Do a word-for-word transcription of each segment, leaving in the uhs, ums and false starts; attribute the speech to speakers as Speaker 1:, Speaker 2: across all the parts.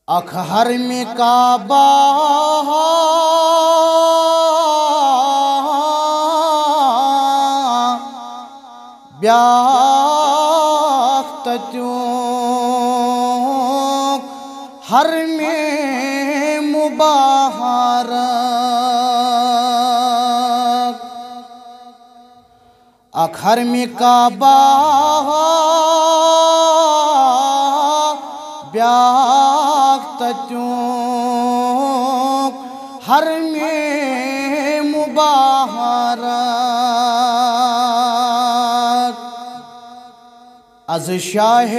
Speaker 1: اکھ حرم کعبہ بیاکھ تتیوک حرم مبارک اکھ حرم کعبہ بیاکھ تتیوک حرم مبارک از شاہ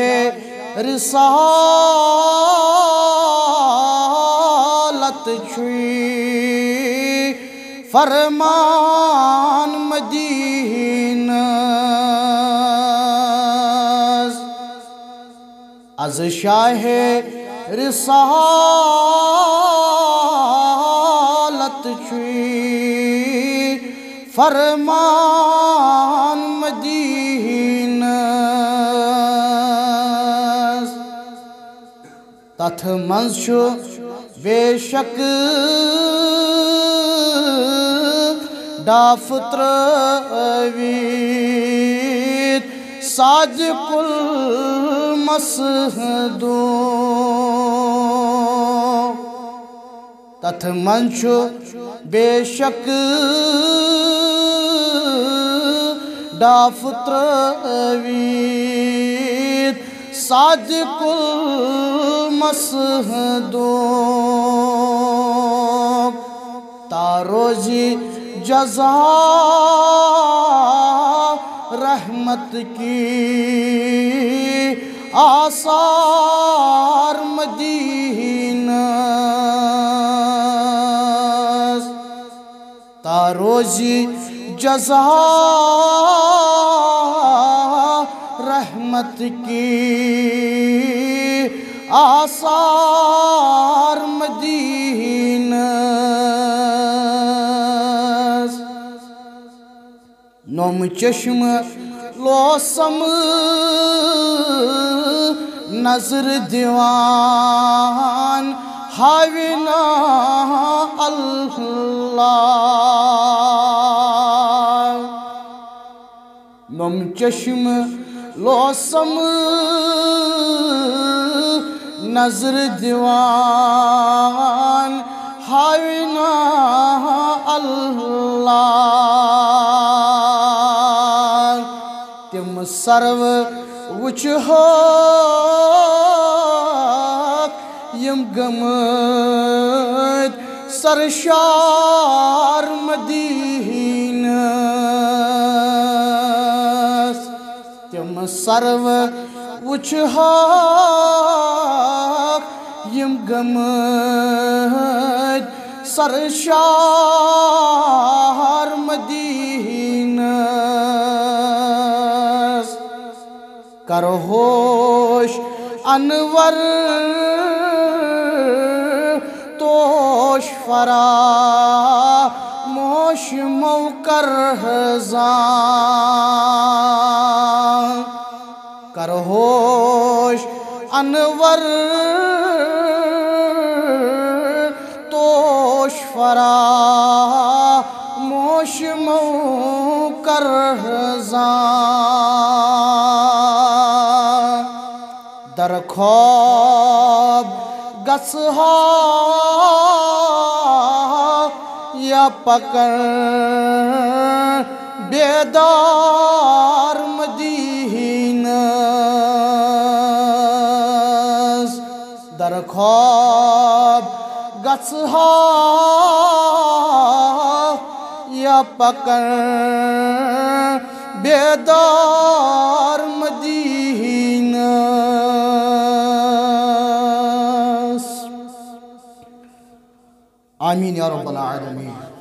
Speaker 1: رسالت چھوئی فرمان مدینہ از شاہ رسالت چھوئی فرمان مدینہ تتھ منز چھو بے شک ڈاف ترٛٲوِتھ صادق المصدوق تتھ منز چھو بے شک ڈاف ترٛٲوِتھ صادق المصدوق تا روزی جزا رحمت کی آثار مدینہ تا روزی جزا رحمت کی آثار مدینہ نوم چشم لوسم نظر دیوان حاوینا اللہ نوم چشم لوسم نظر دیوان حاوینا اللہ تم سرو وچھوک یم گمت سرشار مدینہ تم سرو وچھوک یم گمت سرشار مدینہ کر ہوش انور توش فراموش موکر ہزان کر ہوش انور توش فراموش موکر ہزان در خواب گسہا یا پکر بیدار مدینہ در خواب گسہا یا پکر بیدار مدینہ آمین یا رب العالمین.